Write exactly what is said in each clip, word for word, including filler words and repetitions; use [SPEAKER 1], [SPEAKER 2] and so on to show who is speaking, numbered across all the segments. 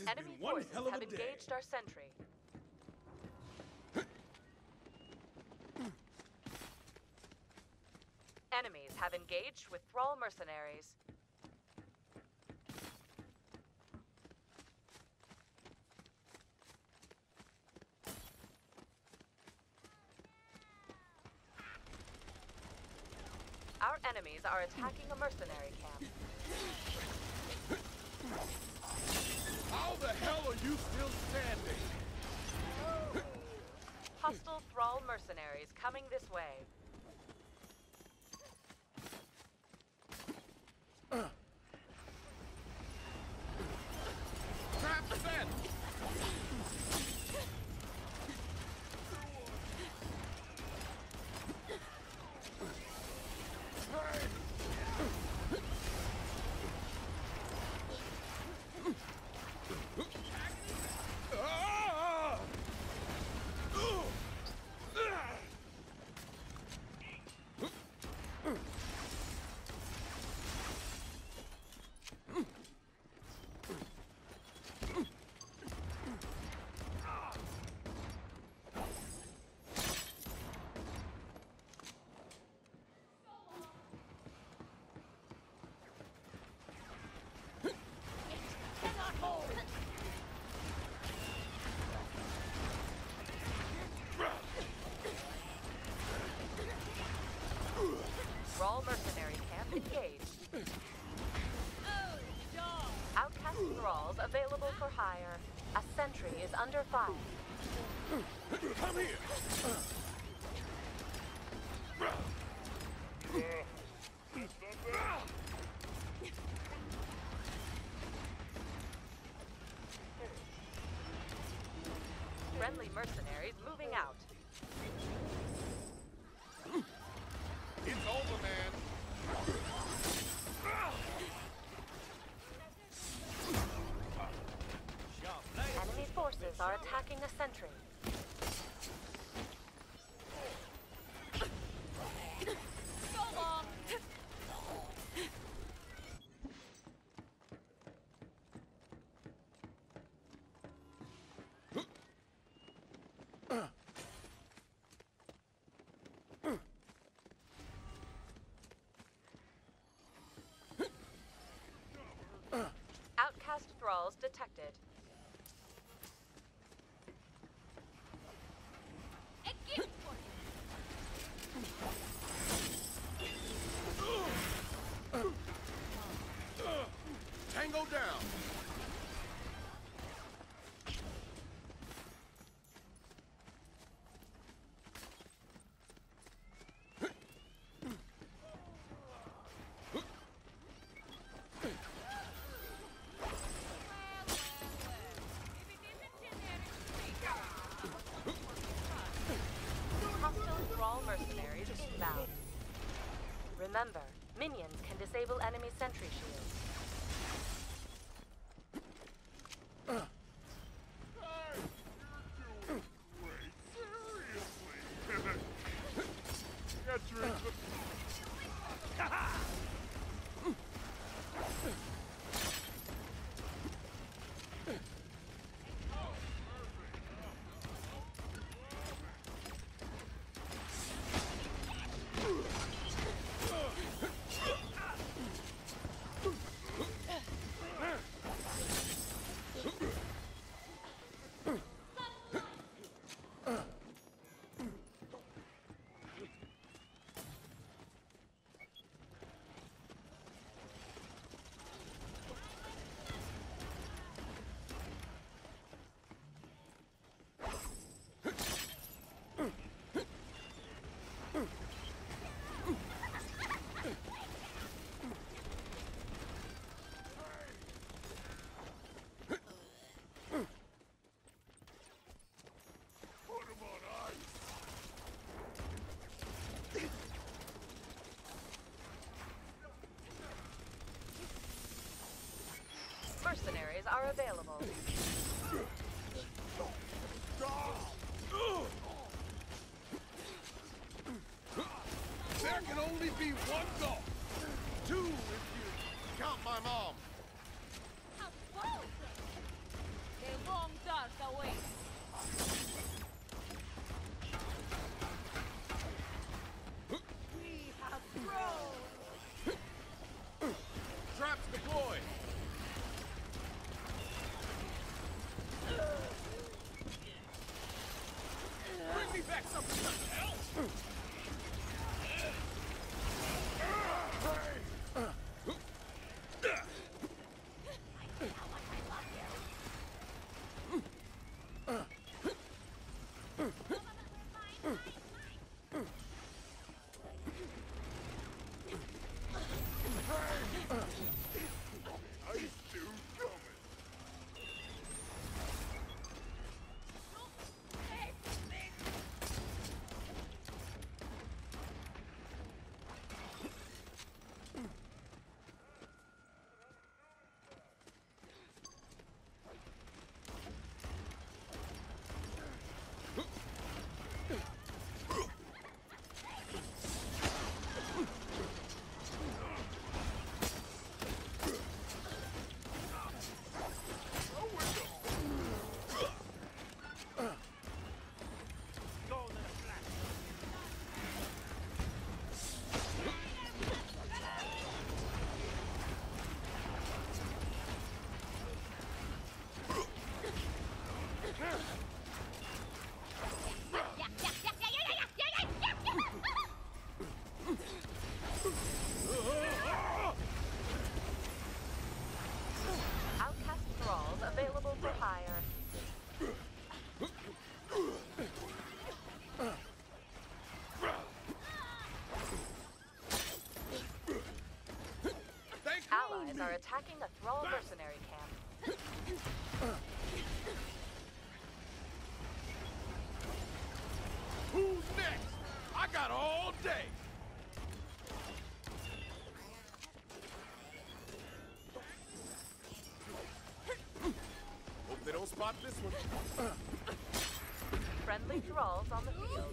[SPEAKER 1] Enemy
[SPEAKER 2] been one
[SPEAKER 1] forces
[SPEAKER 2] hell of
[SPEAKER 1] have
[SPEAKER 2] a day.
[SPEAKER 1] engaged our sentry. Enemies have engaged with Thrall mercenaries. Our enemies are attacking a mercenary camp.
[SPEAKER 2] How the hell are you still standing?
[SPEAKER 1] Hostile Thrall mercenaries coming this way.
[SPEAKER 2] Trap set!
[SPEAKER 1] Thrall mercenary camp engaged. Outcast thralls available for hire. A sentry is under fire.
[SPEAKER 2] Come here!
[SPEAKER 1] Friendly mercenaries moving out.
[SPEAKER 2] It's over, man!
[SPEAKER 1] Enemy forces are attacking a sentry.
[SPEAKER 3] So long!
[SPEAKER 1] Outcast thralls detected.
[SPEAKER 3] A gift for you!
[SPEAKER 2] Tango down!
[SPEAKER 1] Hostile Thrall mercenaries inbound. Remember, minions can disable enemy sentry shields.
[SPEAKER 2] Get your...
[SPEAKER 1] Mercenaries are available.
[SPEAKER 2] There can only be one goal. Two if you count my mom.
[SPEAKER 3] How bold! long dark awaits. We have grown.
[SPEAKER 2] Traps deployed. Bring me back something else.
[SPEAKER 1] Outcast thralls available for hire. Allies are attacking a thrall mercenary camp.
[SPEAKER 2] Who's next? I got all day. Hope they don't spot this one.
[SPEAKER 1] Friendly thralls on the field.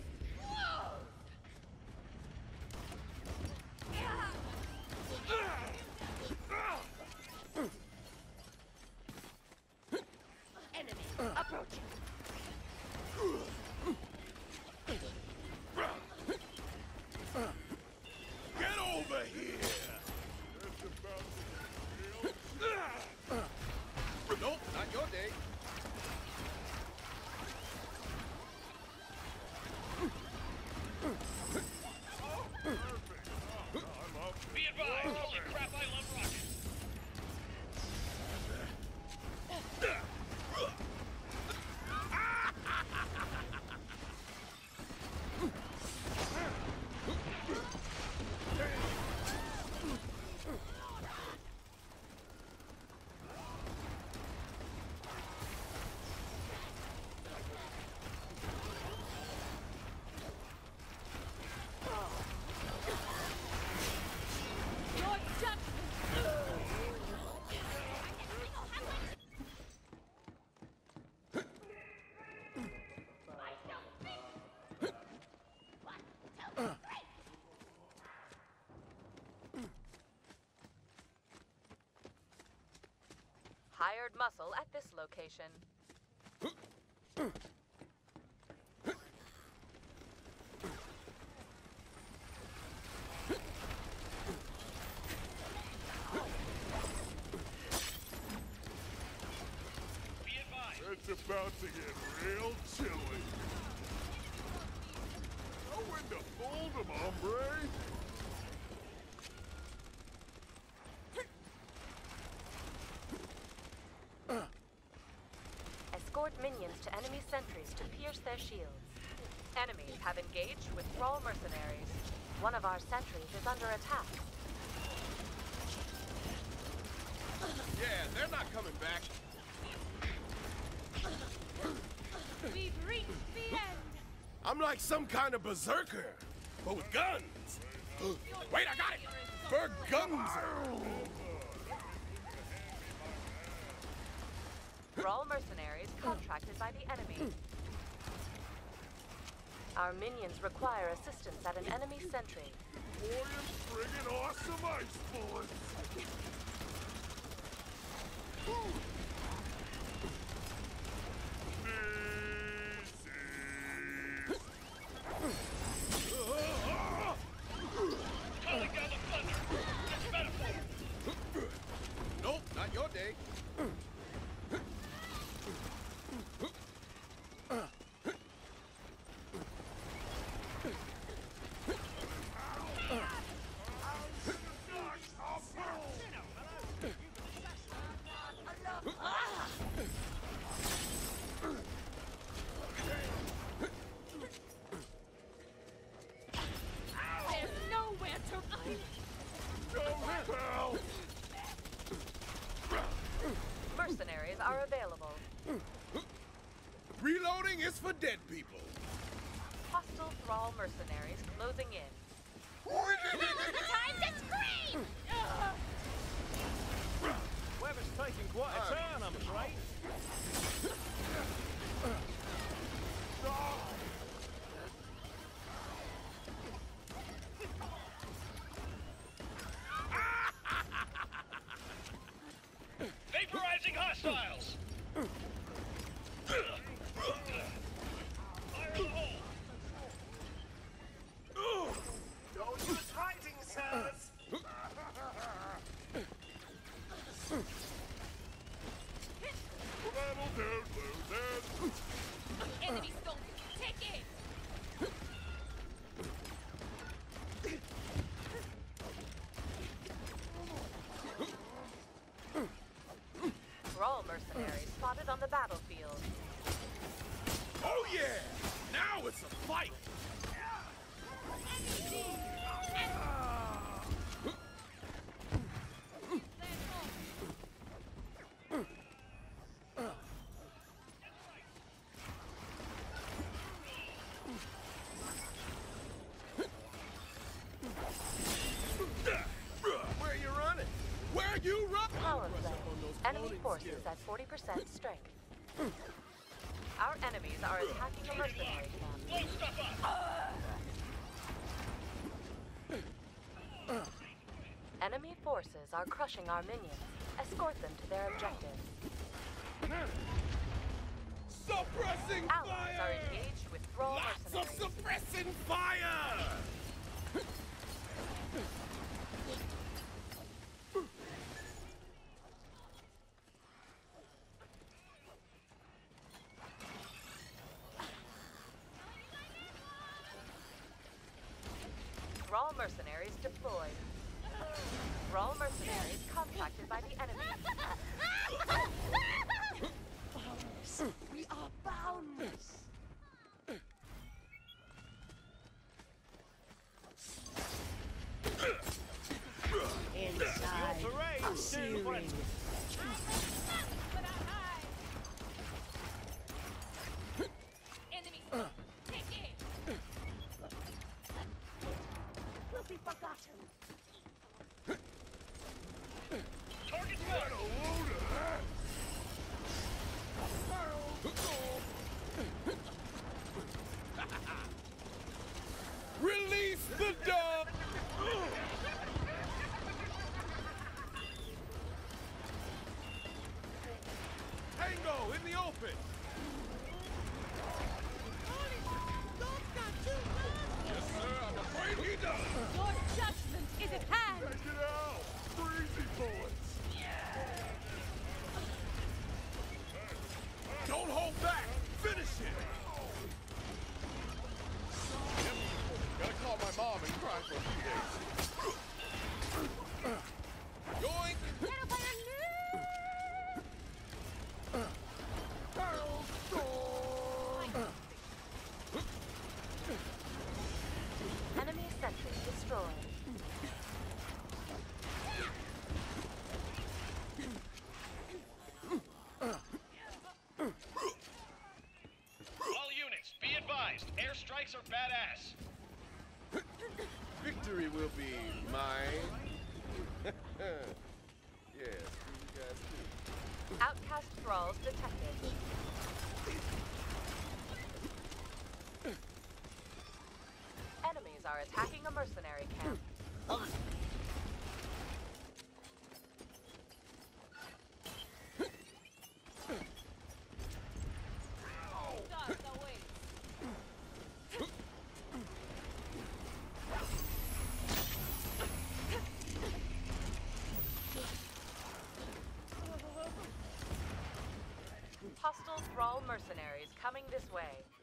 [SPEAKER 1] Enemy approaching.
[SPEAKER 2] Get over here! Nope, not your day.
[SPEAKER 4] Be advised, holy crap, I love rockets.
[SPEAKER 3] Your judgment.
[SPEAKER 1] Hired muscle at this location.
[SPEAKER 4] Be advised.
[SPEAKER 2] It's about to get real chilly. Know when to fold 'em, hombre.
[SPEAKER 1] Escort minions to enemy sentries to pierce their shields. Enemies have engaged with thrall mercenaries. One of our sentries is under attack.
[SPEAKER 2] Yeah, they're not coming back.
[SPEAKER 3] We've reached the end.
[SPEAKER 2] I'm like some kind of berserker, but with guns. Wait, I got it! Bergunzer!
[SPEAKER 1] Thrall mercenaries contracted by the enemy. Our minions require assistance at an enemy sentry.
[SPEAKER 2] Boy, I'm friggin' awesome ice bullets!
[SPEAKER 1] are available.
[SPEAKER 2] Reloading is for dead people.
[SPEAKER 1] Hostile Thrall mercenaries closing in.
[SPEAKER 3] Time to scream!
[SPEAKER 5] Weather's taking quite a turn, I'm afraid.
[SPEAKER 4] Vaporizing hostiles! Fire in the hole!
[SPEAKER 5] Don't use fighting, sirs!
[SPEAKER 2] That'll do, losers.
[SPEAKER 3] Enemy soldiers, take it!
[SPEAKER 1] Thrall mercenaries spotted on the battlefield.
[SPEAKER 2] Oh yeah! Now it's a fight! Where you running? Where you running?
[SPEAKER 1] Power play. Enemy forces at forty percent strength. Our enemies are attacking a mercenary camp.
[SPEAKER 4] Blow stuff up!
[SPEAKER 1] Enemy forces are crushing our minions. Escort them to their objective.
[SPEAKER 2] Suppressing
[SPEAKER 1] Allies are
[SPEAKER 2] fire!
[SPEAKER 1] engaged with Thrall
[SPEAKER 2] Lots of
[SPEAKER 1] mercenaries.
[SPEAKER 2] suppressing fire!
[SPEAKER 1] Thrall mercenaries deployed. Thrall mercenaries contacted by the enemy.
[SPEAKER 3] We are boundless!
[SPEAKER 5] Your parade soon went.
[SPEAKER 3] Enemy, take it! Will be forgotten.
[SPEAKER 4] Target's marked!
[SPEAKER 2] Release the dog! Tango in the open! Yes, sir, I'm afraid he does!
[SPEAKER 3] Your judgment is at hand!
[SPEAKER 2] Check it out! Breezy bullets! Don't hold back! Finish it! Yep. Gotta call my mom and cry for a few days. Yoink!
[SPEAKER 1] Enemy sentry destroyed.
[SPEAKER 4] All units, be advised, airstrikes are badass.
[SPEAKER 2] Victory will be mine. Yeah, see you guys too.
[SPEAKER 1] Outcast thralls detected. Enemies are attacking a mercenary camp.
[SPEAKER 3] Start away!
[SPEAKER 1] Hostile thrall mercenaries coming this way.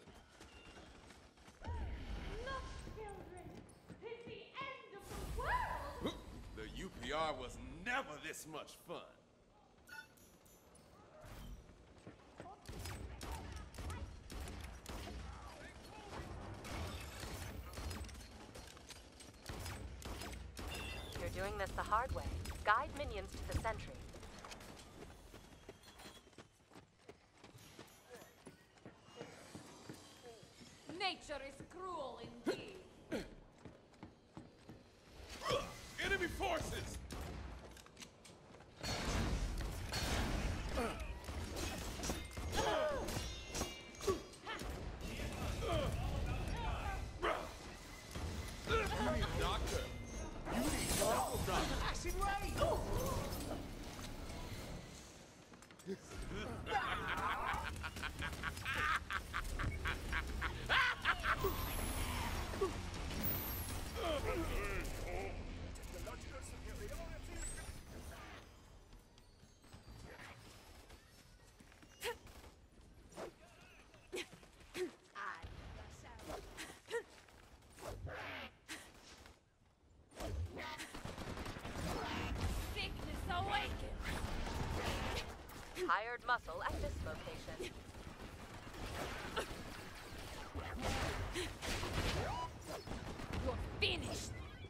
[SPEAKER 3] Look, children! It's the end of the world!
[SPEAKER 2] The U P R was never this much fun.
[SPEAKER 1] You're doing this the hard way. Guide minions to the sentry. hired muscle at this location.
[SPEAKER 3] You're finished.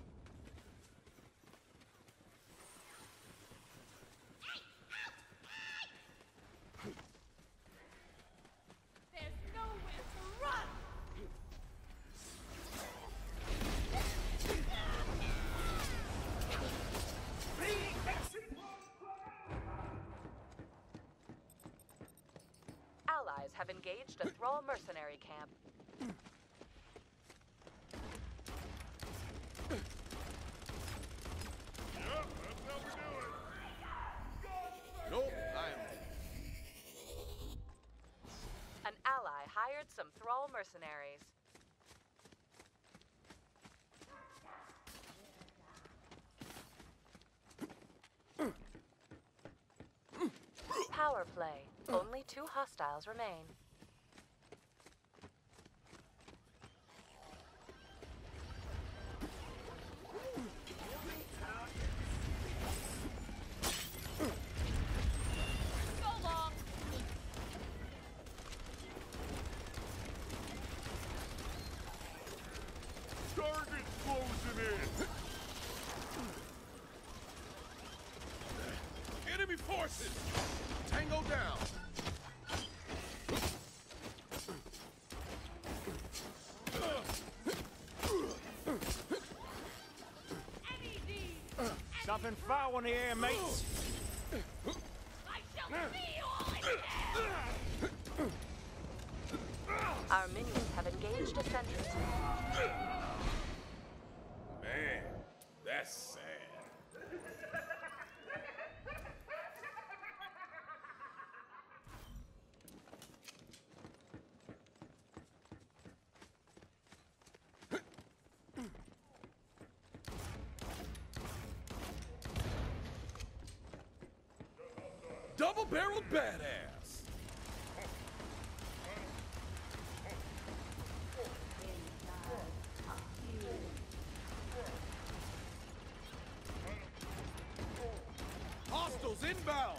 [SPEAKER 3] There's nowhere to run.
[SPEAKER 1] Allies have engaged a Thrall mercenary camp.
[SPEAKER 2] Yep, that's how we do it. Nope, I am.
[SPEAKER 1] An ally hired some Thrall mercenaries. Power play. Only two hostiles remain.
[SPEAKER 3] So long.
[SPEAKER 2] Target closing in. Enemy forces! Tango down!
[SPEAKER 3] Any deed.
[SPEAKER 5] Something foul in the air, mates.
[SPEAKER 3] I shall see you all in hell.
[SPEAKER 1] Our minions have engaged a sentry.
[SPEAKER 2] Man, that's sad. Double-barreled badass! Hostiles inbound!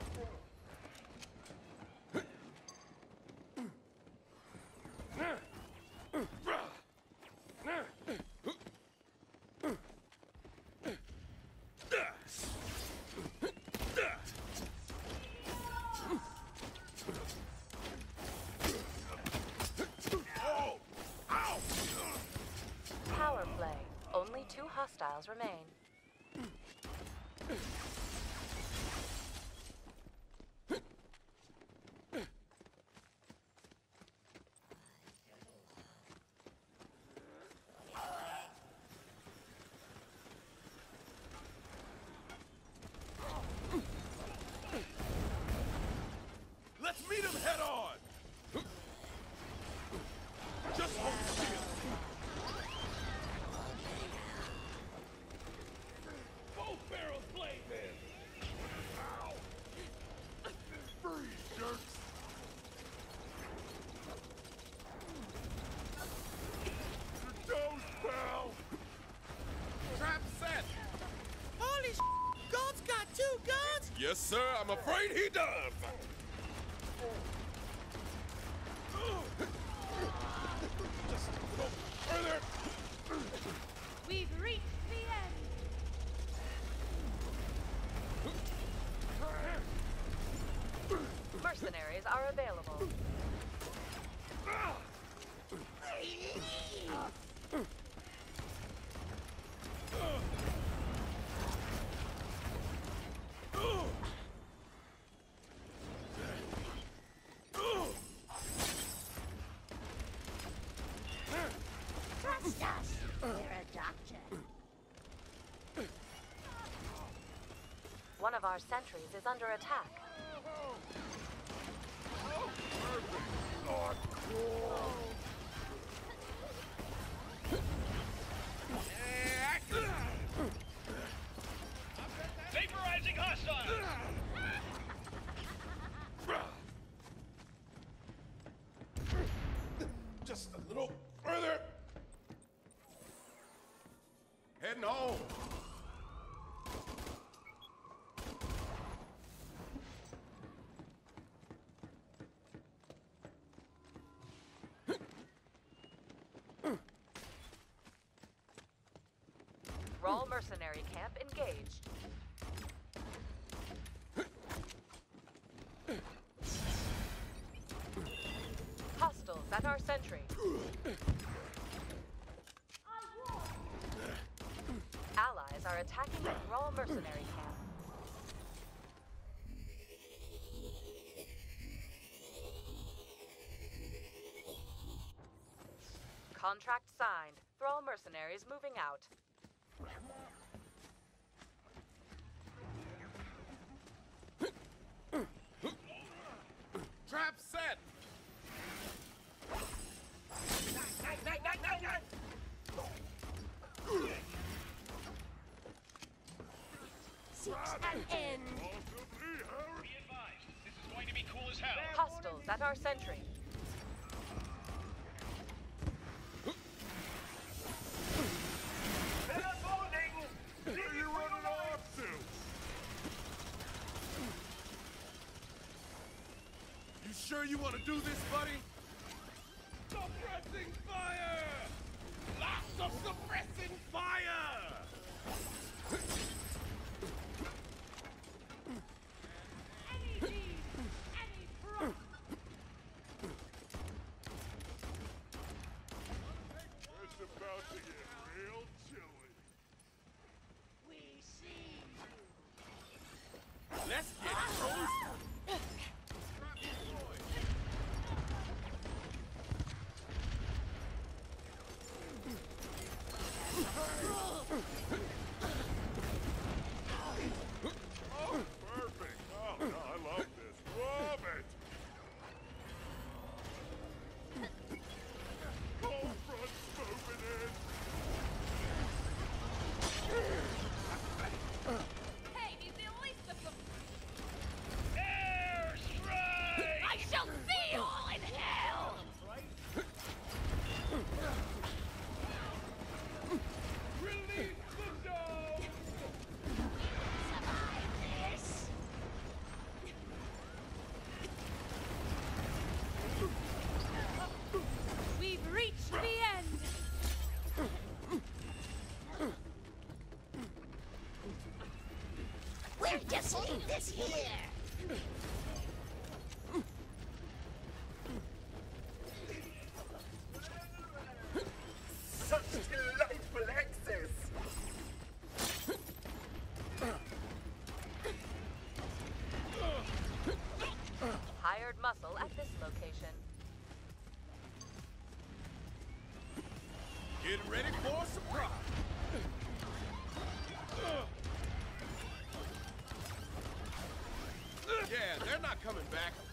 [SPEAKER 2] Oh! Ow!
[SPEAKER 1] Power play. Only two hostiles remain.
[SPEAKER 2] Let's meet him head on! Just hold still! Both barrels blazing! Ow! Freeze, jerks! Your toes, pal! Trap set!
[SPEAKER 6] Holy sh! God's got two guns?
[SPEAKER 2] Yes, sir, I'm afraid he does! Just a little further!
[SPEAKER 3] We've reached the end.
[SPEAKER 1] Mercenaries are available.
[SPEAKER 3] Trust us. We're a doctor.
[SPEAKER 1] One of our sentries is under attack.
[SPEAKER 2] Not cool!
[SPEAKER 4] Vaporizing hostile!
[SPEAKER 2] Just a little further. Heading home.
[SPEAKER 1] Thrall mercenary camp engaged. Hostiles at our sentry. Allies are attacking the Thrall mercenary camp. Contract signed. Thrall mercenaries moving out.
[SPEAKER 2] Trap set!
[SPEAKER 3] Seeks an end.
[SPEAKER 4] Be advised, this is going to be cool as hell.
[SPEAKER 1] Hostiles at our sentry.
[SPEAKER 2] Where you running off to? You sure you want to do this, buddy? Suppressing fire! Lots of suppressing fire!
[SPEAKER 3] Any need, any front.
[SPEAKER 2] It's about to get real chilly.
[SPEAKER 3] We see
[SPEAKER 2] Let's get close. Oh, perfect. Oh, no, I love this. Love it. Cold front's moving in.
[SPEAKER 3] Hey, he's the least of them.
[SPEAKER 4] Air strike!
[SPEAKER 3] I shall see you all in hell!
[SPEAKER 2] Release the dog.
[SPEAKER 3] Survive this! We've reached the end! We'll just leave this here!
[SPEAKER 7] Such delightful access!
[SPEAKER 1] Hired muscle at this location.
[SPEAKER 2] Get ready for a surprise. Yeah, they're not coming back.